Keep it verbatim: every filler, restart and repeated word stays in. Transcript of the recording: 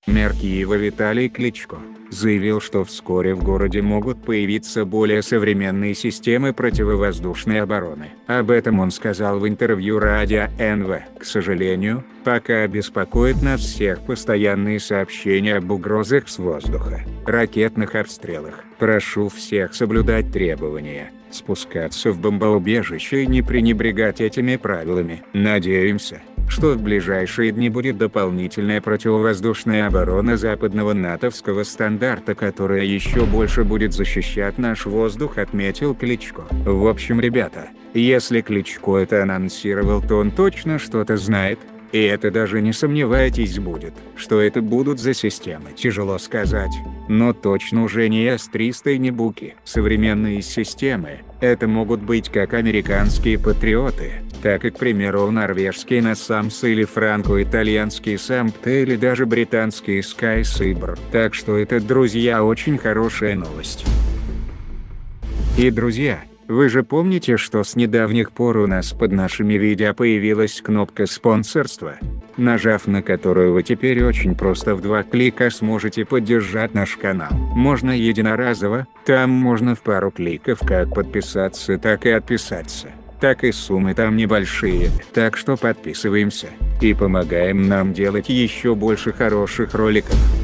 Мэр Киева Виталий Кличко заявил, что вскоре в городе могут появиться более современные системы противовоздушной обороны. Об этом он сказал в интервью радио эн вэ. К сожалению, пока беспокоит нас всех постоянные сообщения об угрозах с воздуха, ракетных обстрелах. Прошу всех соблюдать требования, спускаться в бомбоубежище и не пренебрегать этими правилами. Надеемся, что в ближайшие дни будет дополнительная противовоздушная оборона западного натовского стандарта, которая еще больше будет защищать наш воздух, отметил Кличко. В общем, ребята, если Кличко это анонсировал, то он точно что-то знает. И это даже не сомневайтесь будет, что это будут за системы. Тяжело сказать, но точно уже не эс триста и не Буки. Современные системы – это могут быть как американские патриоты, так и, к примеру, норвежские насамс или франко-итальянские сампт или даже британские Sky Sabre. Так что это, друзья, очень хорошая новость. И, друзья, вы же помните, что с недавних пор у нас под нашими видео появилась кнопка спонсорства, нажав на которую вы теперь очень просто в два клика сможете поддержать наш канал. Можно единоразово, там можно в пару кликов как подписаться, так и отписаться. Так и суммы там небольшие, так что подписываемся и помогаем нам делать еще больше хороших роликов.